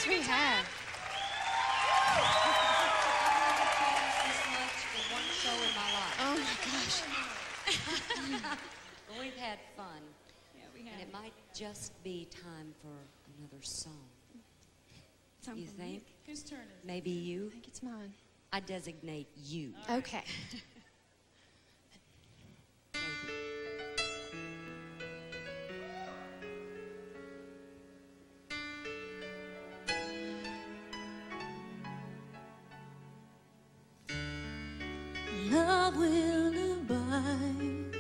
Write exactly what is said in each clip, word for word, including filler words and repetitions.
we have. This much in one show in my life. Oh my gosh. Well, we've had fun. Yeah, we have. And it might just be time for another song. Something. You think? Whose turn is it? Maybe you? I think it's mine. I designate you. All right. Okay. Maybe. Love will abide,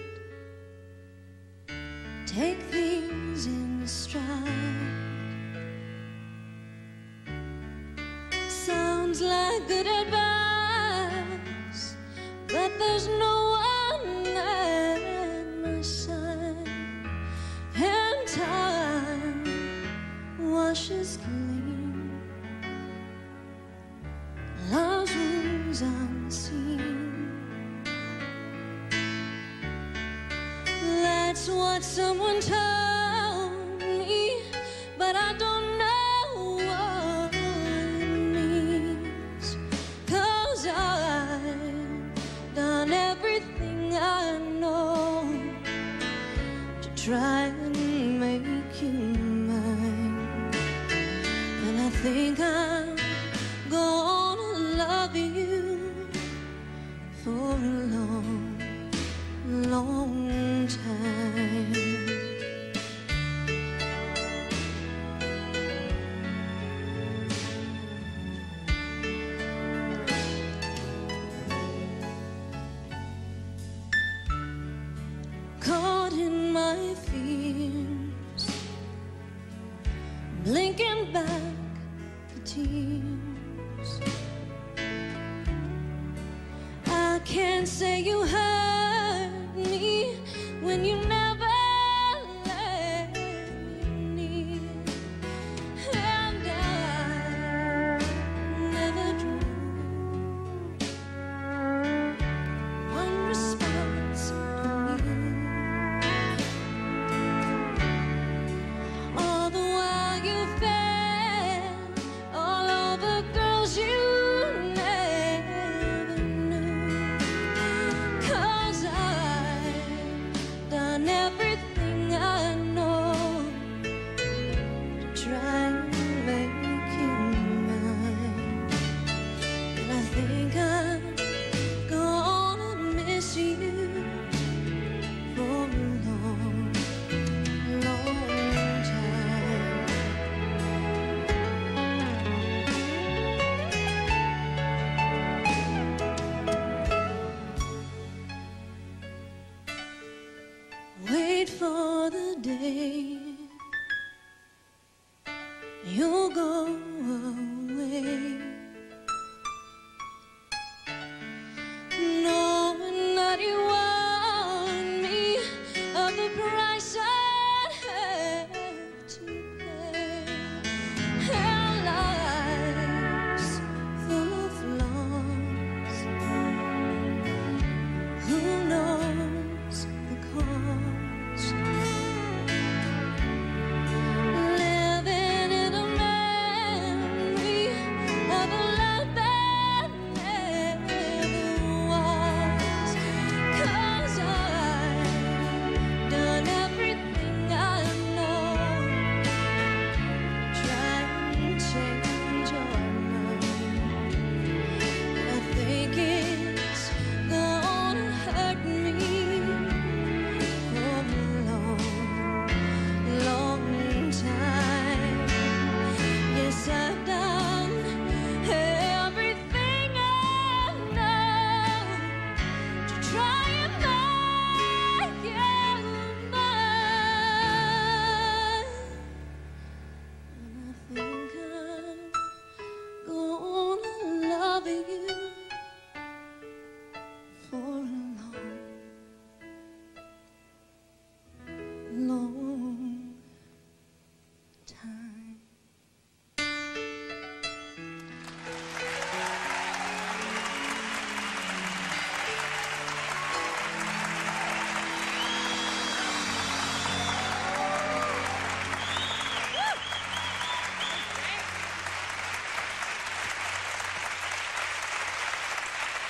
take things in stride. Sounds like good advice, but there's no one at my side. And time washes clean love's wounds unseen. That's what someone told me, but I don't know what it means. 'Cause I've done everything I know to try and make you mine. And I think I'm gonna love you for a long, long time. Caught in my fears, blinking back the tears. I can't say you hurt me when you never let me near. And I never drew one response from you. All the while you fed all over girls you never knew. 'Cause I've done everything I know to try and make you mine. And I think I'm gonna miss you for a long, long time. Wait for the day you'll go away, knowing that you warned me of the price I'd have to pay. And life's full of flaws. Who knows the cause? Living in a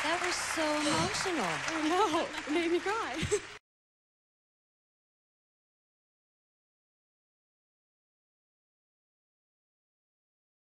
That was so emotional. Oh no, it made me cry.